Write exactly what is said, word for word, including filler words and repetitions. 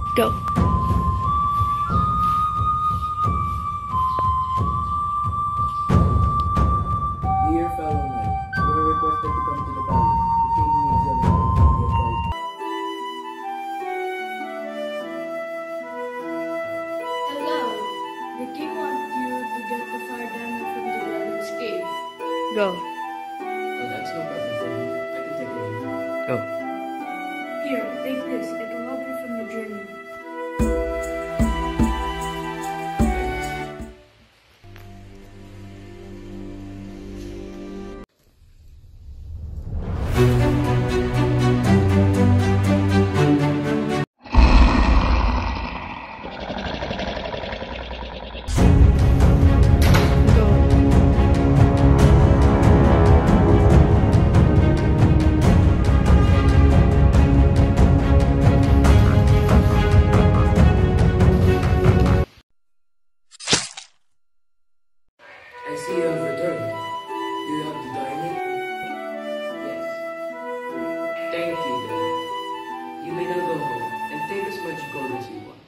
Go. Dear fellow knight, you are requested to come to the palace. The king needs your help to be advised. Hello. The king wants you to get the fire diamond from the dragon's cave. Go. Oh, that's no problem for me. I can take it with me. Go. Here, take this. It will help you from the journey. I see you have returned. Do you have the diamond? Yes. Thank you, then. You may now go home and take as much gold as you want.